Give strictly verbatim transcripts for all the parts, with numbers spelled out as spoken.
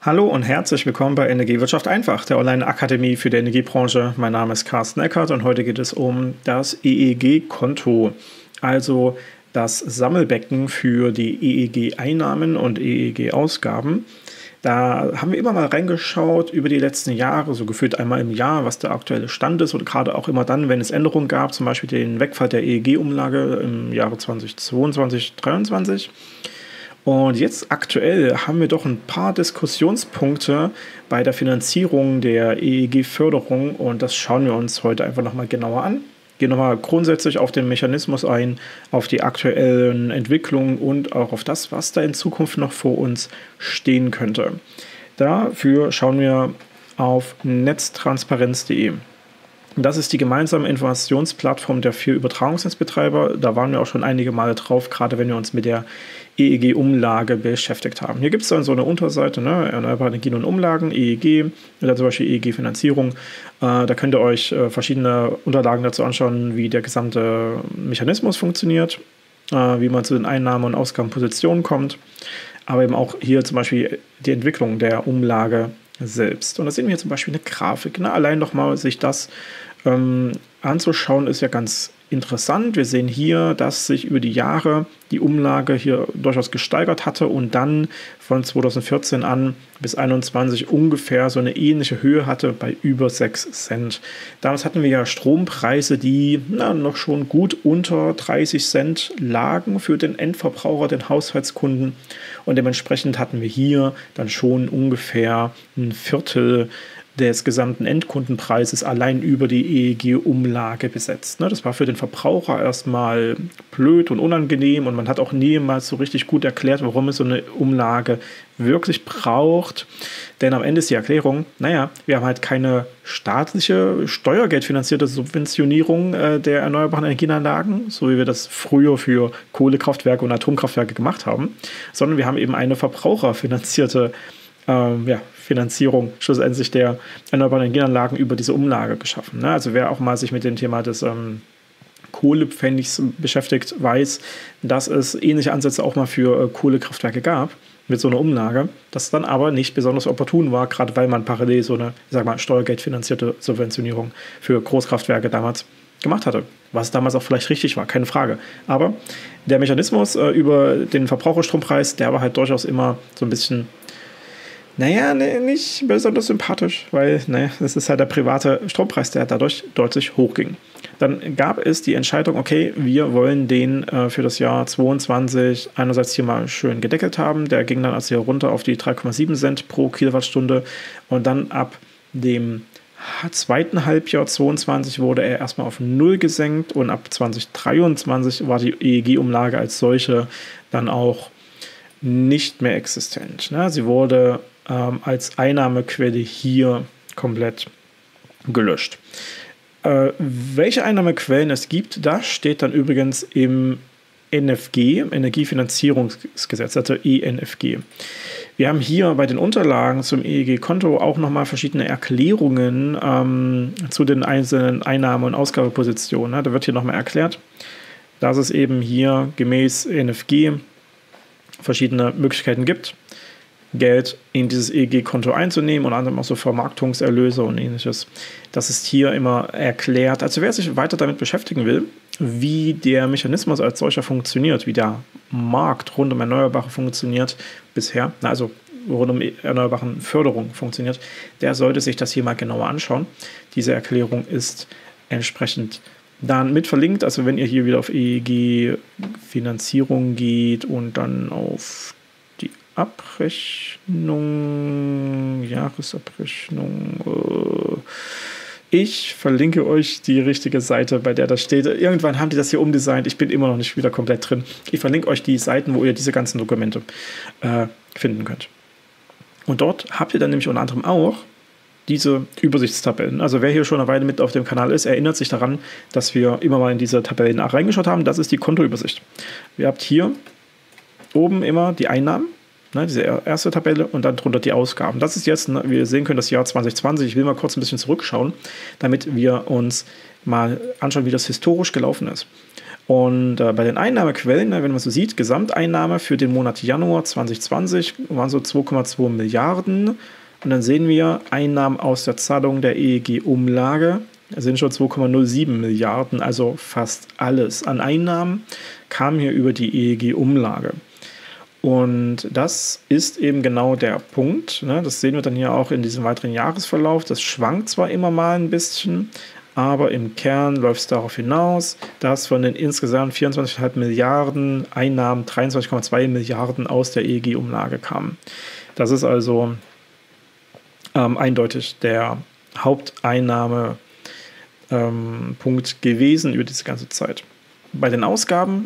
Hallo und herzlich willkommen bei Energiewirtschaft einfach, der Online-Akademie für die Energiebranche. Mein Name ist Carsten Eckert und heute geht es um das E E G-Konto, also das Sammelbecken für die E E G-Einnahmen und E E G-Ausgaben. Da haben wir immer mal reingeschaut über die letzten Jahre, so gefühlt einmal im Jahr, was der aktuelle Stand ist und gerade auch immer dann, wenn es Änderungen gab, zum Beispiel den Wegfall der E E G-Umlage im Jahre zweitausendzweiundzwanzig, zweitausenddreiundzwanzig. Und jetzt aktuell haben wir doch ein paar Diskussionspunkte bei der Finanzierung der E E G-Förderung und das schauen wir uns heute einfach nochmal genauer an. Gehen nochmal grundsätzlich auf den Mechanismus ein, auf die aktuellen Entwicklungen und auch auf das, was da in Zukunft noch vor uns stehen könnte. Dafür schauen wir auf netztransparenz punkt de. Das ist die gemeinsame Informationsplattform der vier Übertragungsnetzbetreiber. Da waren wir auch schon einige Male drauf, gerade wenn wir uns mit der E E G-Umlage beschäftigt haben. Hier gibt es dann so eine Unterseite, ne? Erneuerbare Energien und Umlagen, E E G, oder zum Beispiel E E G-Finanzierung. Äh, da könnt ihr euch äh, verschiedene Unterlagen dazu anschauen, wie der gesamte Mechanismus funktioniert, äh, wie man zu den Einnahmen- und Ausgabenpositionen kommt, aber eben auch hier zum Beispiel die Entwicklung der Umlage selbst. Und da sehen wir hier zum Beispiel eine Grafik. Ne? Allein nochmal sich das ähm, anzuschauen, ist ja ganz interessant. Wir sehen hier, dass sich über die Jahre die Umlage hier durchaus gesteigert hatte und dann von zweitausendvierzehn an bis zweitausendeinundzwanzig ungefähr so eine ähnliche Höhe hatte bei über sechs Cent. Damals hatten wir ja Strompreise, die na, noch schon gut unter dreißig Cent lagen für den Endverbraucher, den Haushaltskunden. Und dementsprechend hatten wir hier dann schon ungefähr ein Viertel des gesamten Endkundenpreises allein über die E E G-Umlage besetzt. Das war für den Verbraucher erstmal blöd und unangenehm und man hat auch niemals so richtig gut erklärt, warum es so eine Umlage wirklich braucht. Denn am Ende ist die Erklärung, naja, wir haben halt keine staatliche, steuergeldfinanzierte Subventionierung äh, der erneuerbaren Energienanlagen, so wie wir das früher für Kohlekraftwerke und Atomkraftwerke gemacht haben, sondern wir haben eben eine verbraucherfinanzierte ähm, ja, Finanzierung schlussendlich der erneuerbaren Energieanlagen über diese Umlage geschaffen. Ne? Also wer auch mal sich mit dem Thema des ähm, Kohlepfennigs beschäftigt, weiß, dass es ähnliche Ansätze auch mal für äh, Kohlekraftwerke gab mit so einer Umlage, das dann aber nicht besonders opportun war, gerade weil man parallel so eine, ich sag mal, steuergeldfinanzierte Subventionierung für Großkraftwerke damals gemacht hatte, was damals auch vielleicht richtig war, keine Frage. Aber der Mechanismus äh, über den Verbraucherstrompreis, der war halt durchaus immer so ein bisschen Naja, nee, nicht besonders sympathisch, weil naja, das ist halt der private Strompreis, der dadurch deutlich hochging. Dann gab es die Entscheidung, okay, wir wollen den äh, für das Jahr zweiundzwanzig einerseits hier mal schön gedeckelt haben. Der ging dann also hier runter auf die drei Komma sieben Cent pro Kilowattstunde und dann ab dem zweiten Halbjahr zweiundzwanzig wurde er erstmal auf null gesenkt und ab zwanzig dreiundzwanzig war die E E G-Umlage als solche dann auch nicht mehr existent. Ne? Sie wurde ähm, als Einnahmequelle hier komplett gelöscht. Äh, welche Einnahmequellen es gibt, das steht dann übrigens im N F G, im Energiefinanzierungsgesetz, also E N F G. Wir haben hier bei den Unterlagen zum E E G-Konto auch nochmal verschiedene Erklärungen ähm, zu den einzelnen Einnahme- und Ausgabepositionen. Ne? Da wird hier nochmal erklärt, dass es eben hier gemäß E N F G verschiedene Möglichkeiten gibt, Geld in dieses E E G-Konto einzunehmen, unter anderem auch so Vermarktungserlöse und ähnliches. Das ist hier immer erklärt. Also wer sich weiter damit beschäftigen will, wie der Mechanismus als solcher funktioniert, wie der Markt rund um Erneuerbare funktioniert bisher, also rund um erneuerbaren Förderung funktioniert, der sollte sich das hier mal genauer anschauen. Diese Erklärung ist entsprechend dann mit verlinkt, also wenn ihr hier wieder auf E E G-Finanzierung geht und dann auf die Abrechnung, Jahresabrechnung, äh, ich verlinke euch die richtige Seite, bei der das steht. Irgendwann haben die das hier umdesignt, ich bin immer noch nicht wieder komplett drin. Ich verlinke euch die Seiten, wo ihr diese ganzen Dokumente äh, finden könnt. Und dort habt ihr dann nämlich unter anderem auch diese Übersichtstabellen. Also wer hier schon eine Weile mit auf dem Kanal ist, erinnert sich daran, dass wir immer mal in diese Tabellen reingeschaut haben. Das ist die Kontoübersicht. Ihr habt hier oben immer die Einnahmen, ne, diese erste Tabelle und dann drunter die Ausgaben. Das ist jetzt, ne, wie ihr sehen könnt, das Jahr zwanzig zwanzig. Ich will mal kurz ein bisschen zurückschauen, damit wir uns mal anschauen, wie das historisch gelaufen ist. Und äh, bei den Einnahmequellen, ne, wenn man so sieht, Gesamteinnahme für den Monat Januar zwanzig zwanzig waren so zwei Komma zwei Milliarden. Und dann sehen wir Einnahmen aus der Zahlung der E E G-Umlage. Das sind schon zwei Komma null sieben Milliarden, also fast alles an Einnahmen kam hier über die E E G-Umlage. Und das ist eben genau der Punkt. Ne? Das sehen wir dann hier auch in diesem weiteren Jahresverlauf. Das schwankt zwar immer mal ein bisschen, aber im Kern läuft es darauf hinaus, dass von den insgesamt vierundzwanzig Komma fünf Milliarden Einnahmen dreiundzwanzig Komma zwei Milliarden aus der E E G-Umlage kamen. Das ist also ähm, eindeutig der Haupteinnahmepunkt ähm, gewesen über diese ganze Zeit. Bei den Ausgaben,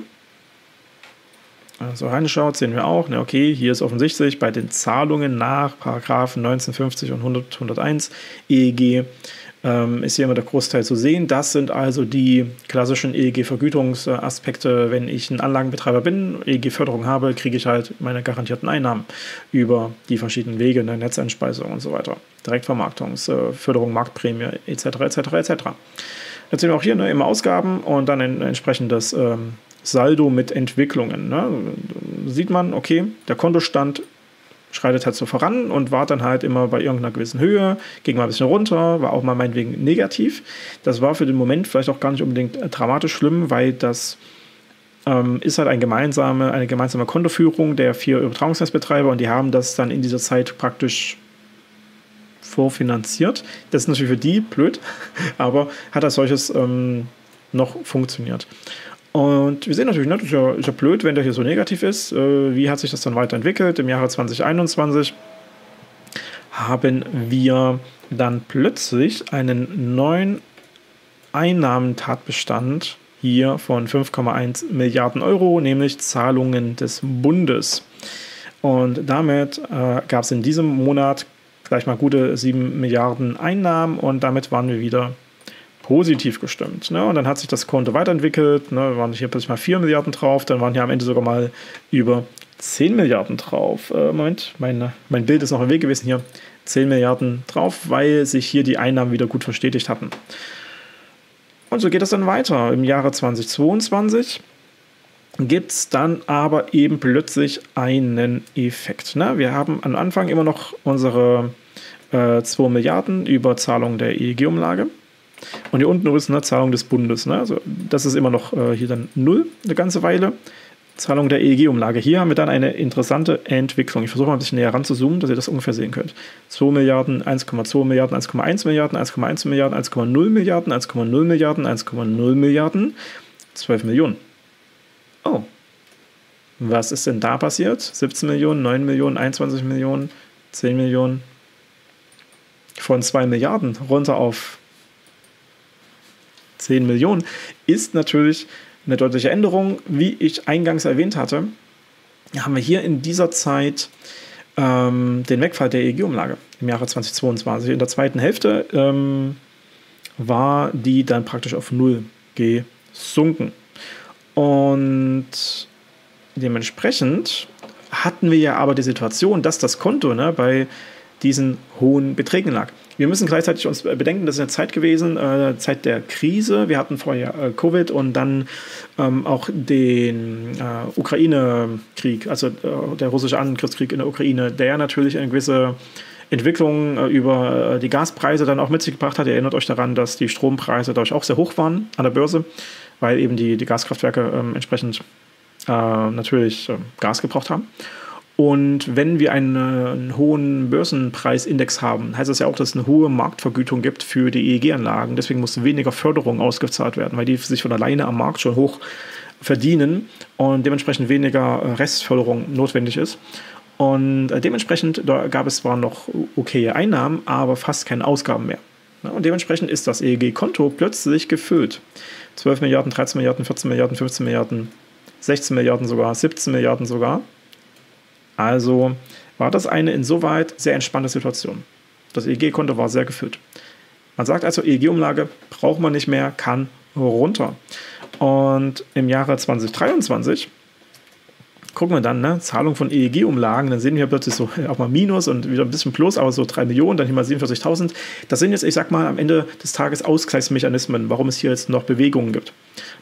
also reinschaut, sehen wir auch, ne, okay, hier ist offensichtlich bei den Zahlungen nach Paragraphen neunzehnhundertfünfzig und hundert, hunderteins E E G ähm, ist hier immer der Großteil zu sehen. Das sind also die klassischen E E G-Vergütungsaspekte. Wenn ich ein Anlagenbetreiber bin, E E G-Förderung habe, kriege ich halt meine garantierten Einnahmen über die verschiedenen Wege, ne, Netzeinspeisung und so weiter, Direktvermarktungsförderung, Marktprämie et cetera et cetera et cetera. Jetzt sehen wir auch hier ne, immer Ausgaben und dann ein entsprechendes ähm, Saldo mit Entwicklungen. Ne? Sieht man, okay, der Kontostand schreitet halt so voran und war dann halt immer bei irgendeiner gewissen Höhe, ging mal ein bisschen runter, war auch mal meinetwegen negativ. Das war für den Moment vielleicht auch gar nicht unbedingt dramatisch schlimm, weil das ähm, ist halt eine gemeinsame, eine gemeinsame Kontoführung der vier Übertragungsnetzbetreiber und die haben das dann in dieser Zeit praktisch vorfinanziert. Das ist natürlich für die blöd, aber hat als solches ähm, noch funktioniert. Und wir sehen natürlich, ne, das ist ja, ist ja blöd, wenn der hier so negativ ist. Äh, wie hat sich das dann weiterentwickelt? Im Jahre zwanzig einundzwanzig haben wir dann plötzlich einen neuen Einnahmentatbestand hier von fünf Komma eins Milliarden Euro, nämlich Zahlungen des Bundes. Und damit äh, gab es in diesem Monat gleich mal gute sieben Milliarden Einnahmen und damit waren wir wieder positiv gestimmt. Ne? Und dann hat sich das Konto weiterentwickelt, ne? Waren hier plötzlich mal vier Milliarden drauf, dann waren hier am Ende sogar mal über zehn Milliarden drauf. Äh, Moment, mein, mein Bild ist noch im Weg gewesen hier. zehn Milliarden drauf, weil sich hier die Einnahmen wieder gut verstetigt hatten. Und so geht es dann weiter. Im Jahre zwanzig zweiundzwanzig gibt es dann aber eben plötzlich einen Effekt. Ne? Wir haben am Anfang immer noch unsere äh, zwei Milliarden über Zahlung der E E G-Umlage. Und hier unten ist eine Zahlung des Bundes. Ne? Also das ist immer noch äh, hier dann null eine ganze Weile. Zahlung der E E G-Umlage. Hier haben wir dann eine interessante Entwicklung. Ich versuche mal ein bisschen näher ranzuzoomen, dass ihr das ungefähr sehen könnt. zwei Milliarden, eins Komma zwei Milliarden, eins Komma eins Milliarden, eins Komma eins Milliarden, eins Komma null Milliarden, eins Komma null Milliarden, eins Komma null Milliarden, zwölf Millionen. Oh. Was ist denn da passiert? siebzehn Millionen, neun Millionen, einundzwanzig Millionen, zehn Millionen. Von zwei Milliarden runter auf zehn Millionen ist natürlich eine deutliche Änderung. Wie ich eingangs erwähnt hatte, haben wir hier in dieser Zeit ähm, den Wegfall der E E G-Umlage im Jahre zwanzig zweiundzwanzig. In der zweiten Hälfte ähm, war die dann praktisch auf null gesunken. Und dementsprechend hatten wir ja aber die Situation, dass das Konto ne, bei diesen hohen Beträgen lag. Wir müssen gleichzeitig uns bedenken, das ist eine Zeit gewesen, äh, Zeit der Krise. Wir hatten vorher äh, Covid und dann ähm, auch den äh, Ukraine-Krieg, also äh, der russische Angriffskrieg in der Ukraine, der natürlich eine gewisse Entwicklung äh, über äh, die Gaspreise dann auch mit sich gebracht hat. Ihr erinnert euch daran, dass die Strompreise dadurch auch sehr hoch waren an der Börse, weil eben die, die Gaskraftwerke äh, entsprechend äh, natürlich äh, Gas gebraucht haben. Und wenn wir einen, einen hohen Börsenpreisindex haben, heißt das ja auch, dass es eine hohe Marktvergütung gibt für die E E G-Anlagen. Deswegen muss weniger Förderung ausgezahlt werden, weil die sich von alleine am Markt schon hoch verdienen und dementsprechend weniger Restförderung notwendig ist. Und dementsprechend da gab es zwar noch okaye Einnahmen, aber fast keine Ausgaben mehr. Und dementsprechend ist das E E G-Konto plötzlich gefüllt. zwölf Milliarden, dreizehn Milliarden, vierzehn Milliarden, fünfzehn Milliarden, sechzehn Milliarden sogar, siebzehn Milliarden sogar. Also war das eine insoweit sehr entspannte Situation. Das E E G-Konto war sehr gefüllt. Man sagt also, E E G-Umlage braucht man nicht mehr, kann runter. Und im Jahre zwanzig dreiundzwanzig gucken wir dann, ne, Zahlung von E E G-Umlagen, dann sehen wir plötzlich so auch mal Minus und wieder ein bisschen Plus, aber so drei Millionen, dann hier mal siebenundvierzigtausend. Das sind jetzt, ich sag mal, am Ende des Tages Ausgleichsmechanismen, warum es hier jetzt noch Bewegungen gibt.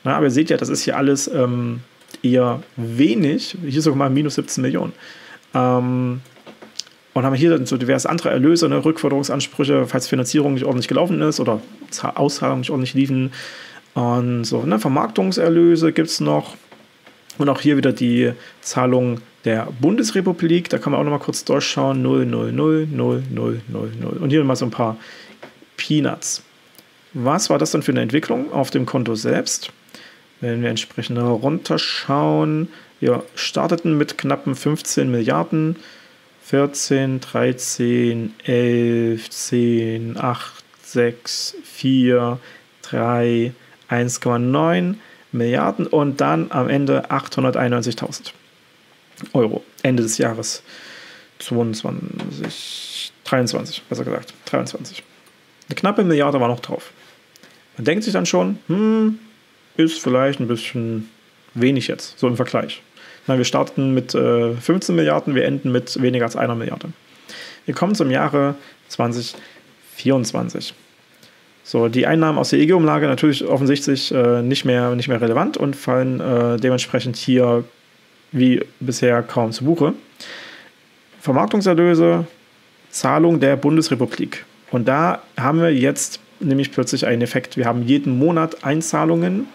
Na, aber ihr seht ja, das ist hier alles ähm, eher wenig. Hier sogar mal minus siebzehn Millionen. Ähm, und haben hier dann so diverse andere Erlöse, ne, Rückforderungsansprüche, falls Finanzierung nicht ordentlich gelaufen ist oder Auszahlungen nicht ordentlich liefen. Und so, ne, Vermarktungserlöse gibt es noch. Und auch hier wieder die Zahlung der Bundesrepublik. Da kann man auch noch mal kurz durchschauen. null, null, null, null, null, null, null. Und hier mal so ein paar Peanuts. Was war das dann für eine Entwicklung auf dem Konto selbst? Wenn wir entsprechend runterschauen. Wir starteten mit knappen fünfzehn Milliarden. vierzehn, dreizehn, elf, zehn, acht, sechs, vier, drei, eins Komma neun Milliarden und dann am Ende achthunderteinundneunzigtausend Euro. Ende des Jahres zweiundzwanzig, dreiundzwanzig, besser gesagt, dreiundzwanzig. Eine knappe Milliarde war noch drauf. Man denkt sich dann schon, hm, ist vielleicht ein bisschen wenig jetzt, so im Vergleich. Na, wir starten mit äh, fünfzehn Milliarden, wir enden mit weniger als einer Milliarde. Wir kommen zum Jahre zwanzig vierundzwanzig. So, die Einnahmen aus der E G-Umlage natürlich offensichtlich äh, nicht mehr, nicht mehr relevant und fallen äh, dementsprechend hier wie bisher kaum zu Buche. Vermarktungserlöse, Zahlung der Bundesrepublik. Und da haben wir jetzt nämlich plötzlich einen Effekt. Wir haben jeden Monat Einzahlungen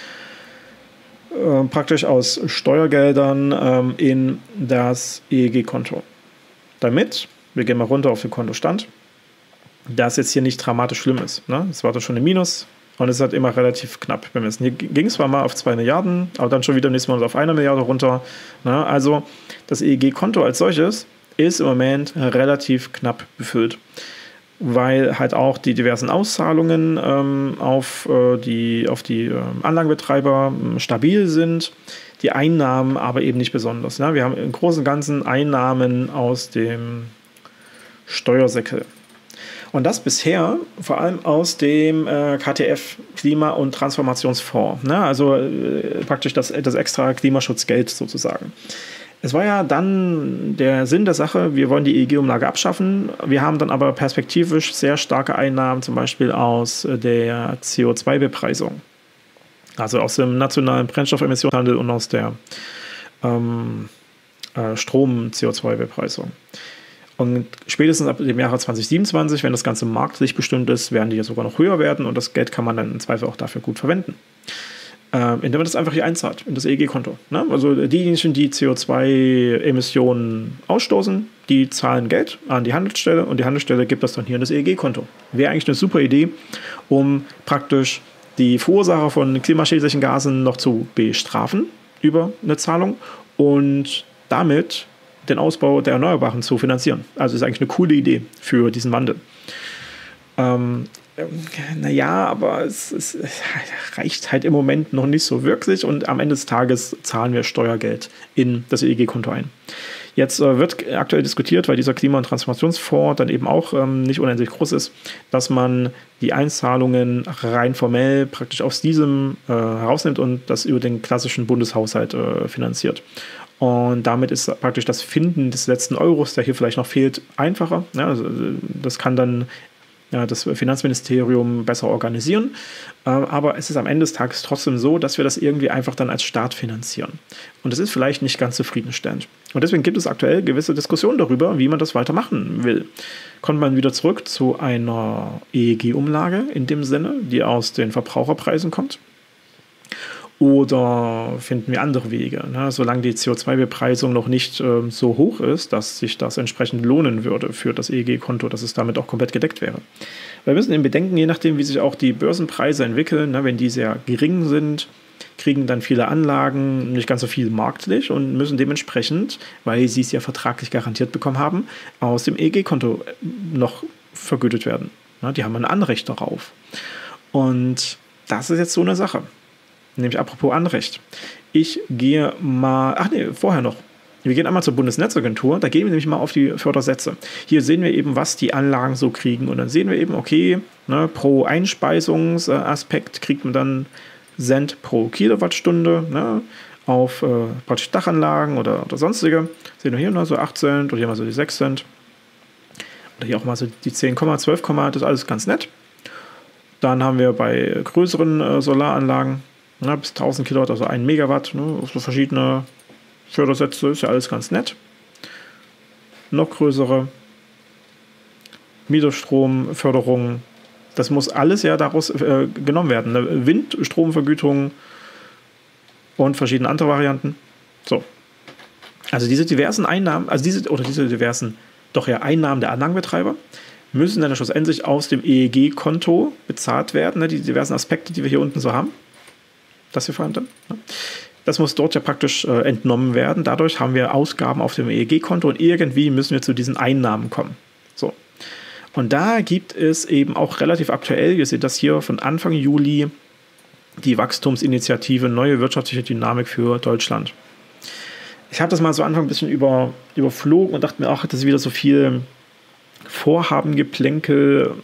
äh, praktisch aus Steuergeldern ähm, in das E E G-Konto. Damit, wir gehen mal runter auf den Kontostand, das jetzt hier nicht dramatisch schlimm ist. Ne? Es war doch schon ein Minus und es ist halt immer relativ knapp bemessen. Hier ging es zwar mal auf zwei Milliarden, aber dann schon wieder im nächsten Monat auf eine Milliarde runter. Ne? Also das E E G-Konto als solches ist im Moment relativ knapp befüllt, weil halt auch die diversen Auszahlungen ähm, auf, äh, die, auf die äh, Anlagenbetreiber äh, stabil sind, die Einnahmen aber eben nicht besonders. Ne? Wir haben im Großen und Ganzen Einnahmen aus dem Steuersäckel. Und das bisher vor allem aus dem äh, K T F, Klima- und Transformationsfonds, ne? Also äh, praktisch das, das extra Klimaschutzgeld sozusagen. Es war ja dann der Sinn der Sache, wir wollen die E E G-Umlage abschaffen. Wir haben dann aber perspektivisch sehr starke Einnahmen, zum Beispiel aus der C O zwei Bepreisung. Also aus dem nationalen Brennstoffemissionshandel und aus der ähm, äh, Strom-C O zwei Bepreisung. Und spätestens ab dem Jahre zwanzig siebenundzwanzig, wenn das Ganze marktlich bestimmt ist, werden die ja sogar noch höher werden und das Geld kann man dann im Zweifel auch dafür gut verwenden. Äh, indem man das einfach hier einzahlt, in das E E G-Konto. Ne? Also diejenigen, die C O zwei Emissionen ausstoßen, die zahlen Geld an die Handelsstelle und die Handelsstelle gibt das dann hier in das E E G-Konto. Wäre eigentlich eine super Idee, um praktisch die Verursacher von klimaschädlichen Gasen noch zu bestrafen über eine Zahlung und damit den Ausbau der Erneuerbaren zu finanzieren. Also ist eigentlich eine coole Idee für diesen Wandel. Ähm, naja, aber es, es, es reicht halt im Moment noch nicht so wirklich und am Ende des Tages zahlen wir Steuergeld in das E E G-Konto ein. Jetzt äh, wird aktuell diskutiert, weil dieser Klima- und Transformationsfonds dann eben auch ähm, nicht unendlich groß ist, dass man die Einzahlungen rein formell praktisch aus diesem äh, herausnimmt und das über den klassischen Bundeshaushalt äh, finanziert. Und damit ist praktisch das Finden des letzten Euros, der hier vielleicht noch fehlt, einfacher. Ja, also das kann dann ja, das Finanzministerium besser organisieren. Aber es ist am Ende des Tages trotzdem so, dass wir das irgendwie einfach dann als Staat finanzieren. Und das ist vielleicht nicht ganz zufriedenstellend. Und deswegen gibt es aktuell gewisse Diskussionen darüber, wie man das weitermachen will. Kommt man wieder zurück zu einer E E G-Umlage in dem Sinne, die aus den Verbraucherpreisen kommt? Oder finden wir andere Wege, ne? Solange die C O zwei Bepreisung noch nicht äh, so hoch ist, dass sich das entsprechend lohnen würde für das E E G-Konto, dass es damit auch komplett gedeckt wäre. Wir müssen eben bedenken, je nachdem, wie sich auch die Börsenpreise entwickeln, ne? Wenn die sehr gering sind, kriegen dann viele Anlagen nicht ganz so viel marktlich und müssen dementsprechend, weil sie es ja vertraglich garantiert bekommen haben, aus dem E E G-Konto noch vergütet werden. Ne? Die haben ein Anrecht darauf. Und das ist jetzt so eine Sache. Nämlich apropos Anrecht. Ich gehe mal, ach nee, vorher noch. Wir gehen einmal zur Bundesnetzagentur, da gehen wir nämlich mal auf die Fördersätze. Hier sehen wir eben, was die Anlagen so kriegen und dann sehen wir eben, okay, ne, pro Einspeisungsaspekt kriegt man dann Cent pro Kilowattstunde, ne, auf äh, praktisch Dachanlagen oder, oder sonstige. Sehen wir hier mal so acht Cent oder hier mal so die sechs Cent. Oder hier auch mal so die zehn, zwölf, das ist alles ganz nett. Dann haben wir bei größeren äh, Solaranlagen ne, bis tausend Kilowatt, also ein Megawatt, ne, so verschiedene Fördersätze, ist ja alles ganz nett. Noch größere Mieterstromförderung, das muss alles ja daraus äh, genommen werden. Ne? Windstromvergütung und verschiedene andere Varianten. So. Also diese diversen Einnahmen, also diese oder diese diversen, doch ja Einnahmen der Anlagenbetreiber müssen dann schlussendlich aus dem E E G-Konto bezahlt werden. Ne? Die diversen Aspekte, die wir hier unten so haben. Das hier vor allem dann. Ne? Das muss dort ja praktisch äh, entnommen werden. Dadurch haben wir Ausgaben auf dem E E G-Konto und irgendwie müssen wir zu diesen Einnahmen kommen. So. Und da gibt es eben auch relativ aktuell, ihr seht das hier von Anfang Juli, die Wachstumsinitiative Neue wirtschaftliche Dynamik für Deutschland. Ich habe das mal so Anfang ein bisschen über, überflogen und dachte mir, ach, das ist wieder so viel Vorhabengeplänkel.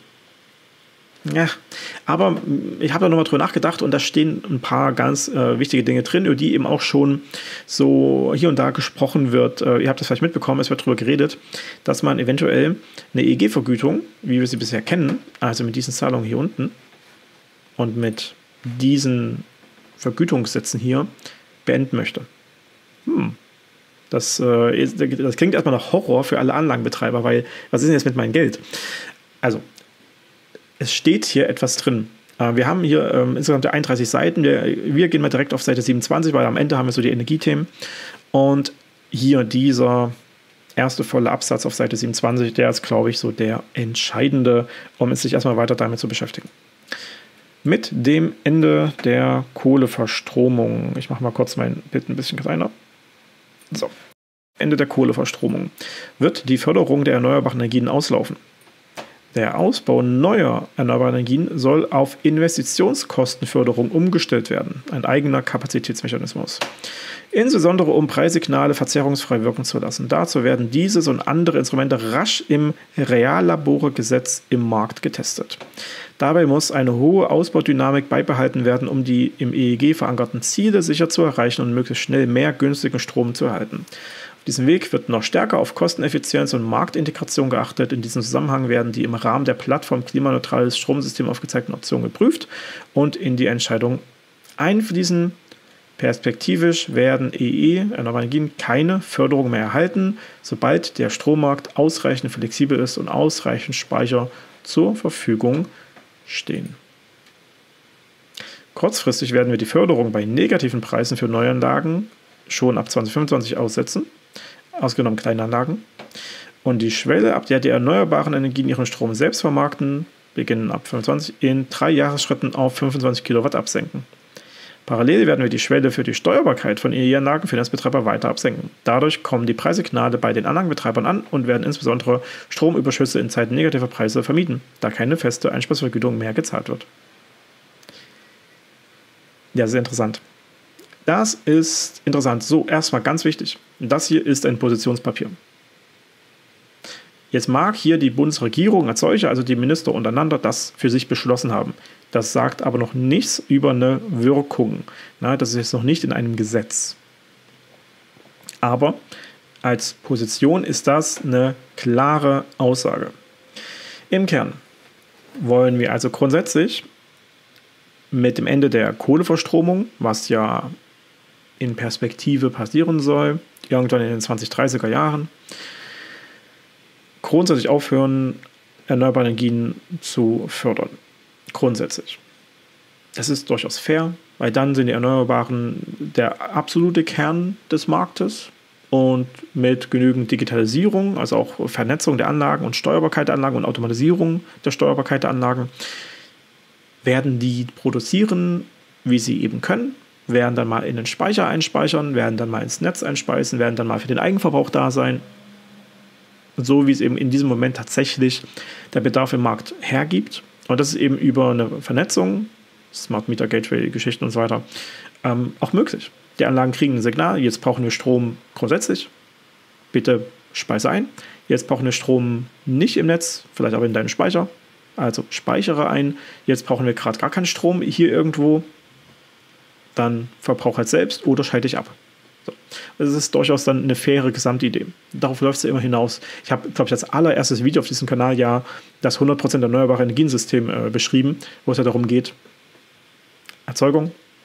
Ja, aber ich habe da nochmal drüber nachgedacht und da stehen ein paar ganz äh, wichtige Dinge drin, über die eben auch schon so hier und da gesprochen wird. Äh, ihr habt das vielleicht mitbekommen, es wird darüber geredet, dass man eventuell eine E E G-Vergütung, wie wir sie bisher kennen, also mit diesen Zahlungen hier unten und mit diesen Vergütungssätzen hier beenden möchte. Hm. Das, äh, ist, das klingt erstmal nach Horror für alle Anlagenbetreiber, weil was ist denn jetzt mit meinem Geld? Also, es steht hier etwas drin. Äh, wir haben hier ähm, insgesamt einunddreißig Seiten. Wir, wir gehen mal direkt auf Seite siebenundzwanzig, weil am Ende haben wir so die Energiethemen. Und hier dieser erste volle Absatz auf Seite siebenundzwanzig, der ist, glaube ich, so der entscheidende, um sich erstmal weiter damit zu beschäftigen. Mit dem Ende der Kohleverstromung, ich mache mal kurz mein Bild ein bisschen kleiner. So, Ende der Kohleverstromung wird die Förderung der erneuerbaren Energien auslaufen. Der Ausbau neuer erneuerbarer Energien soll auf Investitionskostenförderung umgestellt werden, ein eigener Kapazitätsmechanismus. Insbesondere um Preissignale verzerrungsfrei wirken zu lassen. Dazu werden dieses und andere Instrumente rasch im Reallaboregesetz im Markt getestet. Dabei muss eine hohe Ausbaudynamik beibehalten werden, um die im E E G verankerten Ziele sicher zu erreichen und möglichst schnell mehr günstigen Strom zu erhalten. Auf diesem Weg wird noch stärker auf Kosteneffizienz und Marktintegration geachtet. In diesem Zusammenhang werden die im Rahmen der Plattform klimaneutrales Stromsystem aufgezeigten Optionen geprüft und in die Entscheidung einfließen. Perspektivisch werden E E, erneuerbare Energien, keine Förderung mehr erhalten, sobald der Strommarkt ausreichend flexibel ist und ausreichend Speicher zur Verfügung stehen. Kurzfristig werden wir die Förderung bei negativen Preisen für Neuanlagen schon ab zwanzig fünfundzwanzig aussetzen, ausgenommen Kleinanlagen. Und die Schwelle, ab der die erneuerbaren Energien ihren Strom selbst vermarkten, beginnen ab fünfundzwanzig in drei Jahresschritten auf fünfundzwanzig Kilowatt absenken. Parallel werden wir die Schwelle für die Steuerbarkeit von E E-Anlagen für Netzbetreiber weiter absenken. Dadurch kommen die Preissignale bei den Anlagenbetreibern an und werden insbesondere Stromüberschüsse in Zeiten negativer Preise vermieden, da keine feste Einspeisvergütung mehr gezahlt wird. Ja, sehr interessant. Das ist interessant. So, erstmal ganz wichtig. Das hier ist ein Positionspapier. Jetzt mag hier die Bundesregierung als solche, also die Minister untereinander, das für sich beschlossen haben. Das sagt aber noch nichts über eine Wirkung. Na, das ist jetzt noch nicht in einem Gesetz. Aber als Position ist das eine klare Aussage. Im Kern wollen wir also grundsätzlich mit dem Ende der Kohleverstromung, was ja in Perspektive passieren soll, irgendwann in den zwanzig dreißiger Jahren, grundsätzlich aufhören, erneuerbare Energien zu fördern. Grundsätzlich. Das ist durchaus fair, weil dann sind die Erneuerbaren der absolute Kern des Marktes und mit genügend Digitalisierung, also auch Vernetzung der Anlagen und Steuerbarkeit der Anlagen und Automatisierung der Steuerbarkeit der Anlagen, werden die produzieren, wie sie eben können, werden dann mal in den Speicher einspeichern, werden dann mal ins Netz einspeisen, werden dann mal für den Eigenverbrauch da sein. So wie es eben in diesem Moment tatsächlich der Bedarf im Markt hergibt. Und das ist eben über eine Vernetzung, Smart Meter Gateway, Geschichten und so weiter, ähm, auch möglich. Die Anlagen kriegen ein Signal, jetzt brauchen wir Strom grundsätzlich, bitte speise ein. Jetzt brauchen wir Strom nicht im Netz, vielleicht aber in deinem Speicher, also speichere ein. Jetzt brauchen wir gerade gar keinen Strom hier irgendwo, dann verbrauch halt selbst oder schalte ich ab. So. Das ist durchaus dann eine faire Gesamtidee. Darauf läuft es ja immer hinaus. Ich habe, glaube ich, als allererstes Video auf diesem Kanal ja das hundert Prozent erneuerbare Energiensystem äh, beschrieben, wo es ja darum geht, Erzeugung,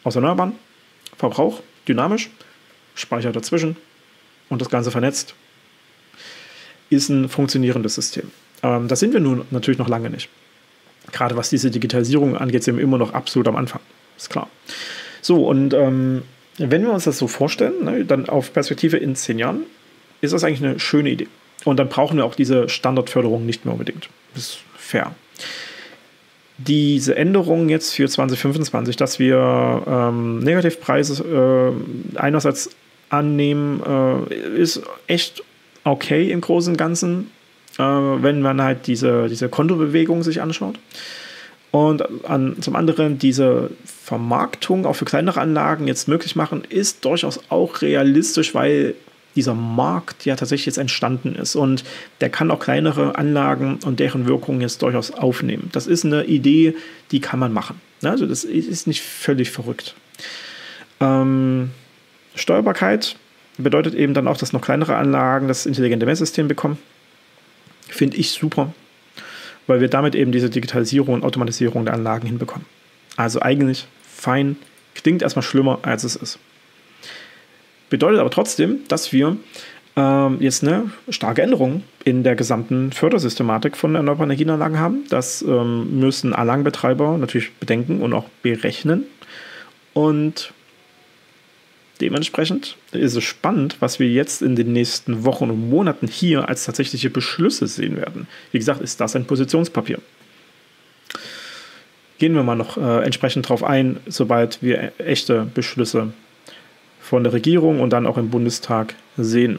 aus Erneuerbaren, Verbrauch, dynamisch, Speicher dazwischen und das Ganze vernetzt, ist ein funktionierendes System. Ähm, das sind wir nun natürlich noch lange nicht. Gerade was diese Digitalisierung angeht, sind wir immer noch absolut am Anfang. Ist klar. So, und ähm, wenn wir uns das so vorstellen, ne, dann auf Perspektive in zehn Jahren, ist das eigentlich eine schöne Idee. Und dann brauchen wir auch diese Standardförderung nicht mehr unbedingt. Das ist fair. Diese Änderung jetzt für zwanzig fünfundzwanzig, dass wir ähm, Negativpreise äh, einerseits annehmen, äh, ist echt okay im Großen und Ganzen, äh, wenn man halt diese, diese Kontobewegung sich anschaut. Und an, zum anderen diese Vermarktung auch für kleinere Anlagen jetzt möglich machen, ist durchaus auch realistisch, weil dieser Markt ja tatsächlich jetzt entstanden ist und der kann auch kleinere Anlagen und deren Wirkung jetzt durchaus aufnehmen. Das ist eine Idee, die kann man machen. Also das ist nicht völlig verrückt. Ähm, Steuerbarkeit bedeutet eben dann auch, dass noch kleinere Anlagen das intelligente Messsystem bekommen. Finde ich super, weil wir damit eben diese Digitalisierung und Automatisierung der Anlagen hinbekommen. Also eigentlich fein, klingt erstmal schlimmer, als es ist. Bedeutet aber trotzdem, dass wir ähm, jetzt eine starke Änderung in der gesamten Fördersystematik von erneuerbaren Energienanlagen haben. Das ähm, müssen Anlagenbetreiber natürlich bedenken und auch berechnen. Und dementsprechend ist es spannend, was wir jetzt in den nächsten Wochen und Monaten hier als tatsächliche Beschlüsse sehen werden. Wie gesagt, ist das ein Positionspapier. Gehen wir mal noch äh, entsprechend darauf ein, sobald wir echte Beschlüsse von der Regierung und dann auch im Bundestag sehen.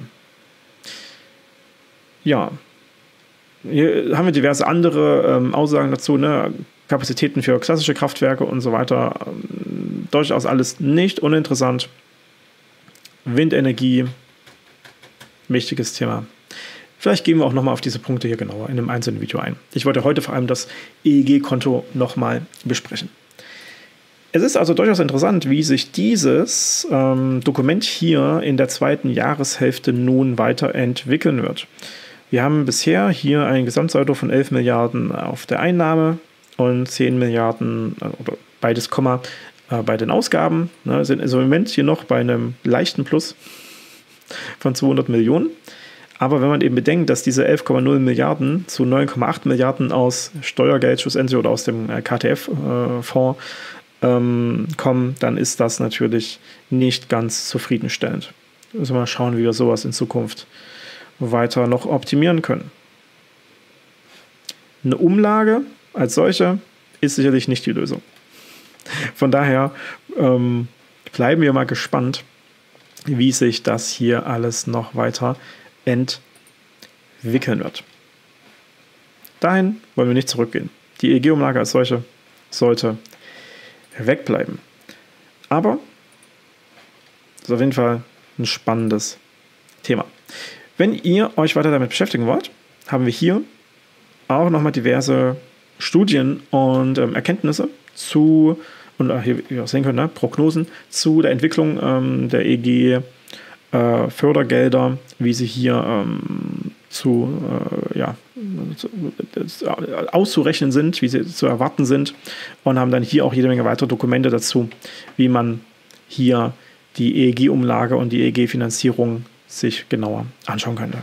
Ja, hier haben wir diverse andere ähm, Aussagen dazu, ne? Kapazitäten für klassische Kraftwerke und so weiter. Ähm, durchaus alles nicht uninteressant. Windenergie, wichtiges Thema. Vielleicht gehen wir auch nochmal auf diese Punkte hier genauer in einem einzelnen Video ein. Ich wollte heute vor allem das E E G-Konto nochmal besprechen. Es ist also durchaus interessant, wie sich dieses ähm, Dokument hier in der zweiten Jahreshälfte nun weiterentwickeln wird. Wir haben bisher hier ein Gesamtsaldo von elf Milliarden auf der Einnahme und zehn Milliarden, oder beides Komma, äh, bei den Ausgaben. Ne, sind also im Moment hier noch bei einem leichten Plus von zweihundert Millionen. Aber wenn man eben bedenkt, dass diese elf Komma null Milliarden zu neun Komma acht Milliarden aus Steuergeld schlussendlich oder aus dem K T F-Fonds ähm, kommen, dann ist das natürlich nicht ganz zufriedenstellend. Müssen wir mal schauen, wie wir sowas in Zukunft weiter noch optimieren können. Eine Umlage als solche ist sicherlich nicht die Lösung. Von daher ähm, bleiben wir mal gespannt, wie sich das hier alles noch weiter entwickeln wird. Dahin wollen wir nicht zurückgehen. Die E E G-Umlage als solche sollte wegbleiben. Aber das ist auf jeden Fall ein spannendes Thema. Wenn ihr euch weiter damit beschäftigen wollt, haben wir hier auch nochmal diverse Studien und ähm, Erkenntnisse zu, und äh, hier, wie ihr auch sehen könnt, ne, Prognosen zu der Entwicklung ähm, der E E G äh, Fördergelder, wie sie hier ähm, zu, äh, ja, zu, äh, auszurechnen sind, wie sie zu erwarten sind, und haben dann hier auch jede Menge weitere Dokumente dazu, wie man hier die E E G-Umlage und die E E G-Finanzierung sich genauer anschauen könnte.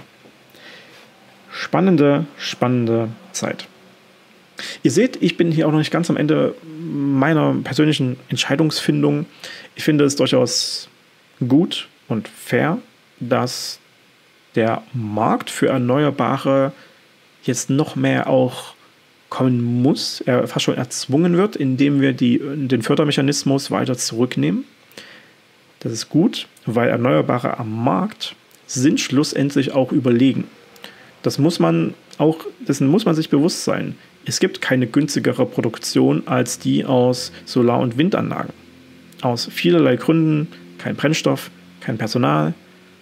Spannende, spannende Zeit. Ihr seht, ich bin hier auch noch nicht ganz am Ende meiner persönlichen Entscheidungsfindung. Ich finde es durchaus gut und fair, dass der Markt für Erneuerbare jetzt noch mehr auch kommen muss, er fast schon erzwungen wird, indem wir die, den Fördermechanismus weiter zurücknehmen. Das ist gut, weil Erneuerbare am Markt sind schlussendlich auch überlegen. Das muss man auch, dessen muss man sich bewusst sein. Es gibt keine günstigere Produktion als die aus Solar- und Windanlagen. Aus vielerlei Gründen, kein Brennstoff, kein Personal,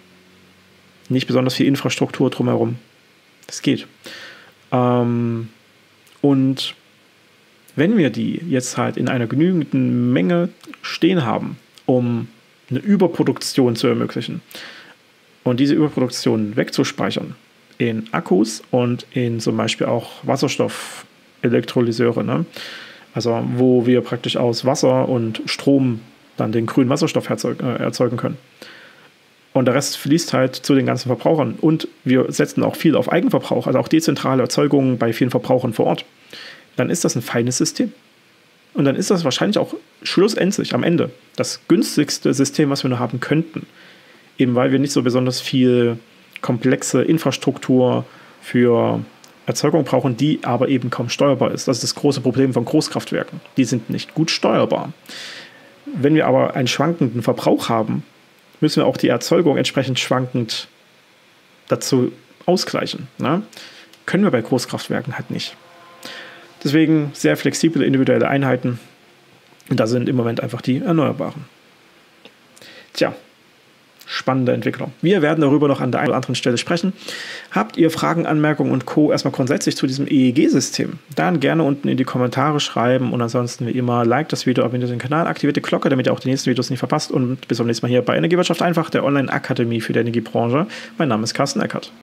nicht besonders viel Infrastruktur drumherum. Das geht. Ähm, und wenn wir die jetzt halt in einer genügenden Menge stehen haben, um eine Überproduktion zu ermöglichen und diese Überproduktion wegzuspeichern in Akkus und in zum Beispiel auch Wasserstoffelektrolyseure, ne? Also wo wir praktisch aus Wasser und Strom dann den grünen Wasserstoff erzeug, äh, erzeugen können. Und der Rest fließt halt zu den ganzen Verbrauchern. Und wir setzen auch viel auf Eigenverbrauch, also auch dezentrale Erzeugungen bei vielen Verbrauchern vor Ort. Dann ist das ein feines System. Und dann ist das wahrscheinlich auch schlussendlich am Ende das günstigste System, was wir nur haben könnten. Eben weil wir nicht so besonders viel komplexe Infrastruktur für Erzeugung brauchen, die aber eben kaum steuerbar ist. Das ist das große Problem von Großkraftwerken. Die sind nicht gut steuerbar. Wenn wir aber einen schwankenden Verbrauch haben, müssen wir auch die Erzeugung entsprechend schwankend dazu ausgleichen. Ne? Können wir bei Großkraftwerken halt nicht. Deswegen sehr flexible individuelle Einheiten. Und da sind im Moment einfach die Erneuerbaren. Tja, spannende Entwicklung. Wir werden darüber noch an der einen oder anderen Stelle sprechen. Habt ihr Fragen, Anmerkungen und Co. erstmal grundsätzlich zu diesem E E G-System? Dann gerne unten in die Kommentare schreiben und ansonsten wie immer, like das Video, abonniert den Kanal, aktiviert die Glocke, damit ihr auch die nächsten Videos nicht verpasst und bis zum nächsten Mal hier bei Energiewirtschaft einfach, der Online-Akademie für die Energiebranche. Mein Name ist Carsten Eckert.